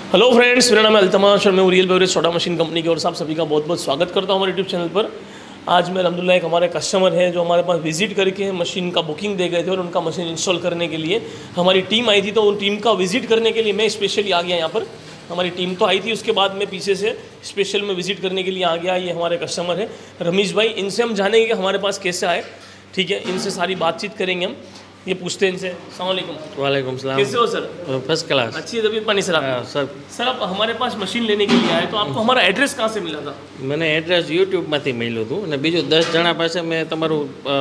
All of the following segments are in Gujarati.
हेलो फ्रेंड्स, मेरा नाम है अल्तमाश और मैं Real Beverage soda machine company की ओर से आप सभी का बहुत बहुत स्वागत करता हूँ हमारे यूट्यूब चैनल पर। आज मैं अल्हम्दुलिल्लाह एक हमारे कस्टमर हैं जो हमारे पास विजिट करके मशीन का बुकिंग दे गए थे और उनका मशीन इंस्टॉल करने के लिए हमारी टीम आई थी। तो उन टीम का विजिट करने के लिए मैं स्पेशली आ गया यहाँ पर। हमारी टीम तो आई थी, उसके बाद मैं पीछे से स्पेशल में विजिट करने के लिए आ गया। ये हमारे कस्टमर है रमेश भाई, इनसे हम जानेंगे कि हमारे पास कैसे आए। ठीक है, इनसे सारी बातचीत करेंगे हम। ये पूछते हैं इनसे। अस्सलाम वालेकुम। वालेकुम सलाम। कैसे हो सर? First class. अच्छी तबीयत पानी सर? सर आप हमारे पास मशीन लेने के लिए आए तो आपको हमारा एड्रेस कहाँ से मिला था? મને એડ્રેસ યુટ્યુબમાંથી મળ્યું હતું અને બીજું 10 જણા પાસે મેં તમારું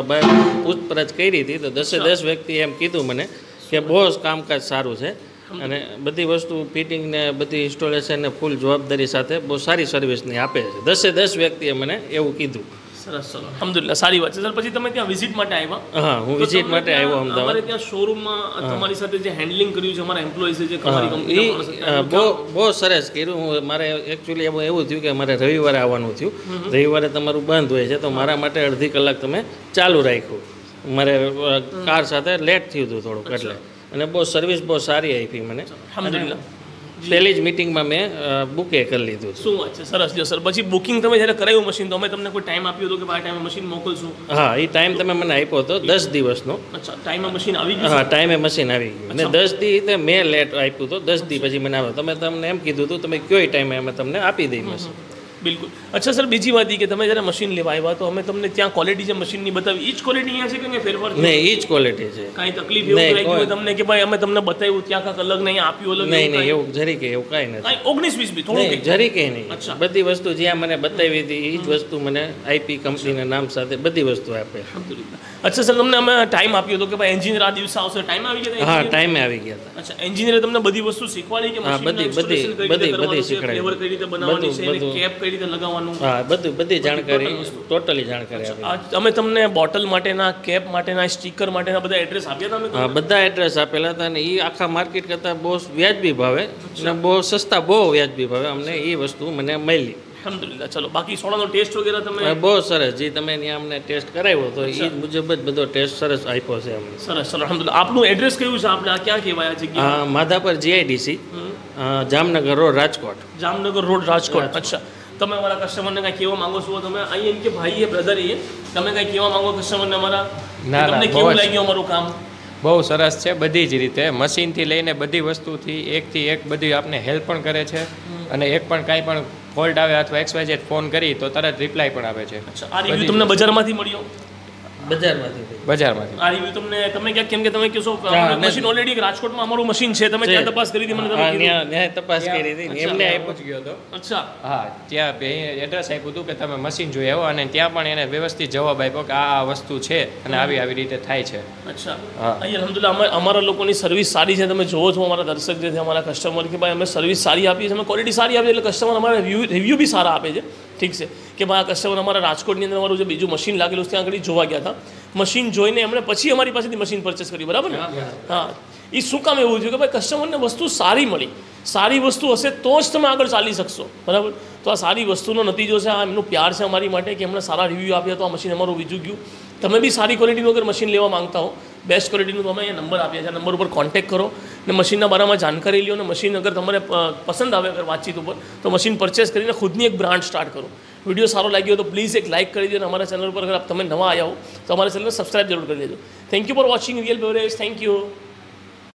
પૂછપરછ કરી હતી તો 10 વ્યક્તિએ એમ કીધું મને કે બહુ કામકાજ સારું છે અને બધી વસ્તુ ફિટિંગ ને બધી ઇન્સ્ટોલેશન ને ફૂલ જવાબદારી સાથે બહુ સારી સર્વિસની આપે છે। 10 વ્યક્તિએ મને એવું કીધું। સરસ, ચલો અલ્હમ્દુલિલ્લાહ, સારી વાત છે સર। પછી તમે ત્યાં વિઝિટ માટે આવ્યા? હા, હું વિઝિટ માટે આવ્યો અમદાવાદ। અમારે ત્યાં શોરૂમમાં તમારી સાથે જે હેન્ડલિંગ કર્યું છે અમારા એમ્પ્લોઈઝે જે તમારી કંપનીના બહુ સરસ કર્યું। મારે એકચ્યુઅલી એવું થયું કે મારે રવિવારે આવવાનું થયું, રવિવારે તમારું બંધ હોય છે તો મારા માટે અડધી કલાક તમે ચાલુ રાખ્યું। મારે કાર સાથે લેટ થયું હતું થોડુંક એટલે, અને બહુ સર્વિસ બહુ સારી આપી મને અલ્હમ્દુલિલ્લાહ। પહેલી જ મિટિંગમાં મેં બુકે કરી લીધું। શું વાત છે, સરસ જો સર। પછી બુકિંગ તમે જ્યારે કરાવ્યું મશીન તો અમે તમને કોઈ ટાઈમ આપ્યો હતો કે આ ટાઈમે મશીન મોકલશું? હા, એ ટાઈમ તમે મને આપ્યો હતો 10 દિવસનો। અચ્છા, ટાઈમે મશીન આવી ગયું? હા, ટાઈમે મશીન આવી ગયું અને 10 દી તે મેં લેટ આપ્યું હતો, 10 દી પછી મને આવ્યો। તમને એમ કીધું હતું તમે કયો ટાઈમે અમે તમને આપી દઈ મશીન। બિલકુલ। અચ્છા સર, બીજી વાત એ કે તમે જ્યારે મશીન લેવા આવ્યા તો અમે તમને ત્યાં ક્વોલિટી જે મશીનની બતાવી એ જ ક્વોલિટી અહીંયા છે કે ફેરફાર છે? નહીં, એ જ ક્વોલિટી છે। કાંઈ તકલીફ એવું લાગી હોય તમને કે ભાઈ અમે તમને બતાવ્યું ત્યાં કાંક અલગ નહીં આપ્યું અલગ? નહીં, એવું જરીકે એવું કાંઈ નથી। કાંઈ 19-20 બી થોડું જરીકે નહીં। બધી વસ્તુ જ્યાં મને બતાવી હતી એ જ વસ્તુ મને આઈપી કંપનીના નામ સાથે બધી વસ્તુ આપે। અચ્છા સર, તમને અમે ટાઈમ આપ્યો હતો કે ભાઈ એન્જિનિયર આ દિવસે આવશે, ટાઈમ આવી ગયા? હા, ટાઈમે આવી ગયા હતા। અચ્છા, એન્જિનિયરે તમને બધી વસ્તુ શીખવાડી કે બધી શીખવાડી, ફ્લેવર કઈ રીતે બનાવવાની છે, કેપ કઈ રીતે લગાવવાનું? હા, બધી જાણકારી, ટોટલી જાણકારી આપી। અમે તમને બોટલ માટેના, કેપ માટેના, સ્ટીકર માટેના બધા એડ્રેસ આપ્યા હતા? હા, બધા એડ્રેસ આપેલા હતા અને એ આખા માર્કેટ કરતાં બહુ વ્યાજબી ભાવે અને બહુ સસ્તા, બહુ વ્યાજબી ભાવે અમને એ વસ્તુ મને મળી। અલ્હમ્દુલિલ્લાહ। ચલો, બાકી સોડાનો ટેસ્ટ વગેરે તમે? બહુ સરસ, જે તમે ત્યાં અમને ટેસ્ટ કરાવ્યો તો એ મુજબ જ બધો ટેસ્ટ સરસ આપ્યો છે અમને। સરસ, ચલો અલ્હમ્દુલિલ્લાહ। આપનું એડ્રેસ કયું છે? આપણે આ ક્યાં કહેવાય આ જગ્યા? હા, Madhapar GIDC, Jamnagar road, Rajkot. Jamnagar road, Rajkot. અચ્છા, તમે અમારા કસ્ટમરને કાંઈ કહેવા માંગો છો? તમે અહીં એમ કે ભાઈ એ બ્રધર એ તમે કાંઈ કહેવા માંગો કસ્ટમરને અમારા? તમને કેવું લાગ્યું અમારું કામ? બહુ સરસ છે બધી જ રીતે, મશીનથી લઈને બધી વસ્તુથી એકથી એક બધી આપને હેલ્પ પણ કરે છે અને એક પણ કાંઈ પણ ફોલ્ટ આવે અથવા XYZ ફોન કરી તો તરત રિપ્લાય પણ આપે છે। આ રિવ્યુ તમને બજારમાંથી મળ્યો? બજારમાંથી આ રિવ્યુ તમને તમે ક્યાંક, કેમ કે તમે કહેશો મશીન ઓલરેડી રાજકોટમાં અમારું મશીન છે, તમે ત્યાં તપાસ કરી હતી? મને ત્યાં તપાસ કરી હતી, એમને પહોંચી ગયો હતો। અચ્છા, હા, ત્યાં એડ્રેસ આપ્યું હતું કે તમે મશીન જોઈ આવો અને ત્યાં પણ એને વ્યવસ્થિત જવાબ આપ્યો કે આ વસ્તુ છે અને આવી આવી રીતે થાય છે। અચ્છા, અહીં અલ્હમ્દુલિલ્લાહ અમારા લોકોની સર્વિસ સારી છે। તમે જોવો છો અમારા દર્શક જે છે, અમારા કસ્ટમર કે ભાઈ અમે સર્વિસ સારી આપીએ છીએ, અમે ક્વોલિટી સારી આપીએ એટલે કસ્ટમર અમારા રિવ્યૂ બી સારા આપે છે। ઠીક છે કે ભાઈ આ કસ્ટમર અમારા રાજકોટની અંદર અમારું જે બીજું મશીન લાગેલું ત્યાં આગળ જોવા ગયા હતા, મશીન જોઈને એમણે પછી અમારી પાસેથી મશીન પરચેસ કરી, બરાબર ને? હા, એ શું કામ એવું થયું કે ભાઈ કસ્ટમરને વસ્તુ સારી મળી, સારી વસ્તુ હશે તો જ તમે આગળ ચાલી શકશો, બરાબર? તો આ સારી વસ્તુનો નતીજો છે, આ એમનું પ્યાર છે અમારી માટે કે એમણે સારા રિવ્યૂ આપ્યા તો આ મશીન અમારું વીજું ગયું। તમે બી સારી ક્વોલિટીનું અગર મશીન લેવા માંગતા હો, બેસ્ટ ક્વોલિટીનું, તો અમે અહીંયા નંબર આપ્યા છે, આ નંબર ઉપર કોન્ટેક્ટ કરો ને મશીનના બારામાં જાણકારી લ્યો અને મશીન અગર તમારે પસંદ આવે અગર વાતચીત ઉપર તો મશીન પરચેસ કરીને ખુદની એક બ્રાન્ડ સ્ટાર્ટ કરો। વિડીયો સારો લાગ્યો તો પ્લીઝ એક લાઇક કરી દો અને અમારા ચેનલ પર અગર તમે નવા આવ્યા હો તો અમારા ચેનલને સબસ્ક્રાઇબ જરૂર કરી દેજો। Thank you for watching Real Beverage. Thank you.